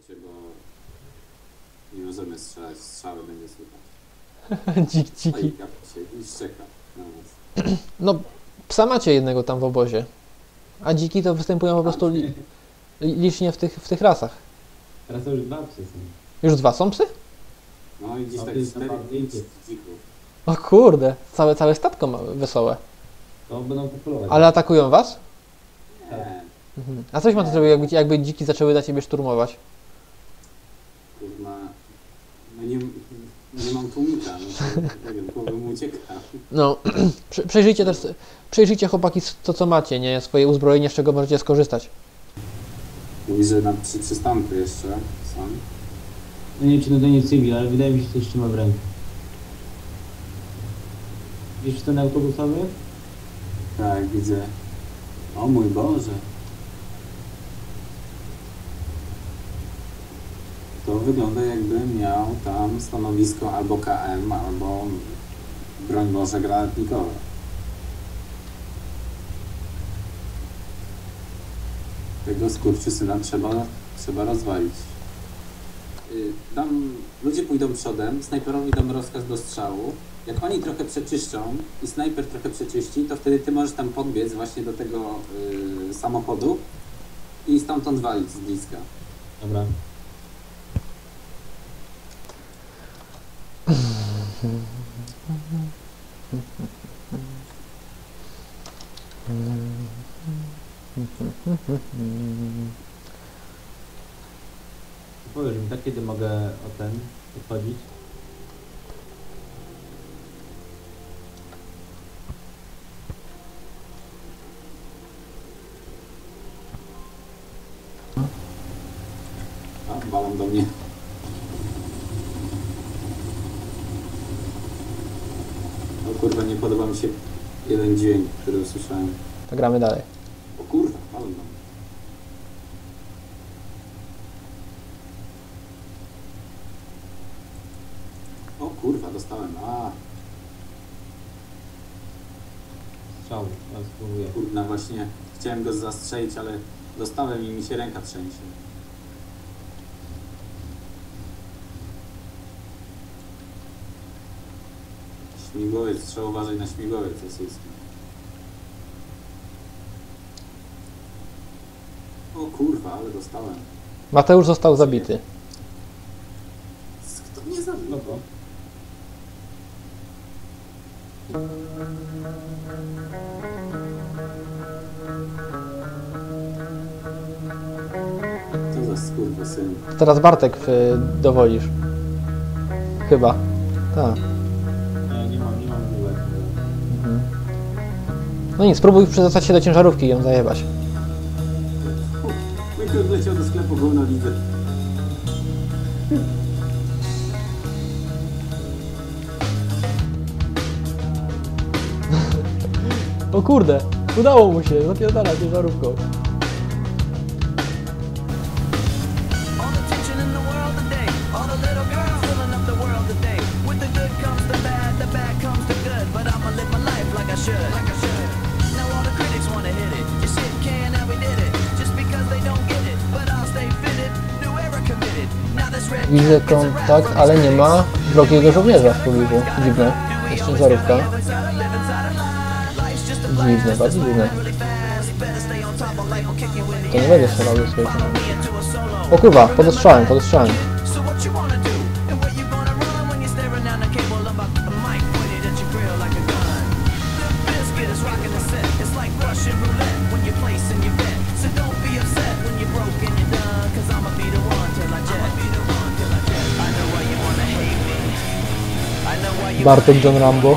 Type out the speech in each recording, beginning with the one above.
cię, bo nie możemy strzelać, strzały będzie słychać. Dziki. No i kapie się i szczeka na nas. No, psa macie jednego tam w obozie. A dziki to występują po prostu licznie w tych rasach. Teraz to już 2 psy są. Już 2 są psy? No i gdzieś No, tak to jest 4-5 naprawdę dzików. O kurde, całe statko wesołe. To będą populować. Ale atakują was? Nie, Mhm. A coś ma to zrobić, jakby dziki zaczęły na ciebie szturmować? kurwa, no nie mam tłumika, no to, nie wiem, bym uciekał. No, przejrzyjcie też, przejrzyjcie chłopaki to co macie, nie? Swoje uzbrojenie, z czego możecie skorzystać. Mówi, że na 3 przystanki jeszcze są. No nie wiem, czy to nie cywil, ale wydaje mi się, że coś trzyma w ręku. Widzisz ten autobusowy? Tak, widzę. O mój Boże. To wygląda jakby miał tam stanowisko albo KM, albo broń Boże granatnikowe. Tego skurczysyna trzeba rozwalić. Ludzie pójdą przodem, snajperowi dam rozkaz do strzału. Jak oni trochę przeczyszczą i snajper trochę przeczyści, to wtedy ty możesz tam podbiec właśnie do tego samochodu i stamtąd walić z bliska. Dobra. Powiedz mi, tak kiedy mogę o ten odchodzić? A, walą do mnie. O kurwa, nie podoba mi się jeden dźwięk, który usłyszałem. To gramy dalej. O kurwa, walą do mnie. O kurwa, dostałem. A, Strzał, ja spróbuję. kurna, właśnie chciałem go zastrzelić, ale dostałem i mi się ręka trzęsie. Śmigłowiec, trzeba uważać na śmigłowiec rosyjski. O kurwa, ale dostałem. Mateusz został zabity. Kto mnie zabił? No to. Co za skurwysyn. Teraz Bartek dowolisz. Chyba. Tak. Nie mam bułek. Mhm. No nic, spróbuj przedostać się do ciężarówki i ją zajebać. Mój kurde leciał do sklepu, gówno widzę. O kurde, udało mu się, zapierdala ciężarówką. All the tension in the world today, all the little girls filling up the world today. With the good comes the bad comes the good. But I'ma live my life like I should. Now all the critics wanna hit it. You shit can and we did it. Just because they don't get it, but I'll stay fitted. New era committed. Now this red Widzę kontakt, ale nie ma drogiego żołnierza w pobliżu. Dziwne. Jest ciężarówka. Dziwne, bardzo dziwne. To nie będzie strzelał do swojej kamery. O kurwa, podostrzałem. Bartek John Rambo.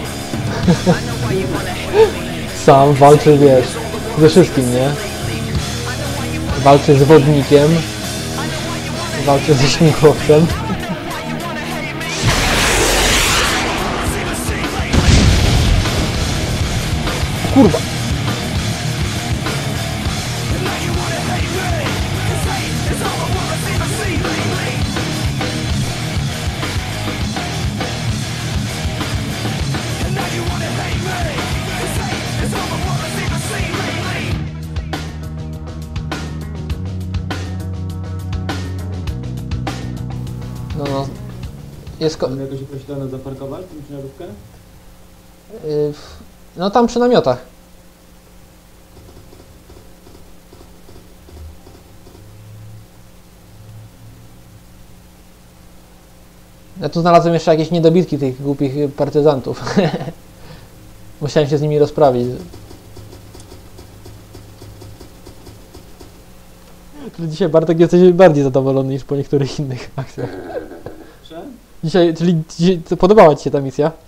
Sam walczy, wiesz, ze wszystkim, nie? Walczy z wodnikiem. Walczy ze śmigłowcem. Kurwa! No, jest... Mamy jakoś określone zaparkować tą ciężarówkę? No tam przy namiotach. Ja tu znalazłem jeszcze jakieś niedobitki tych głupich partyzantów. Musiałem się z nimi rozprawić. Dzisiaj Bartek jesteś bardziej zadowolony niż po niektórych innych akcjach. Proszę? Dzisiaj, czyli podobała Ci się ta misja?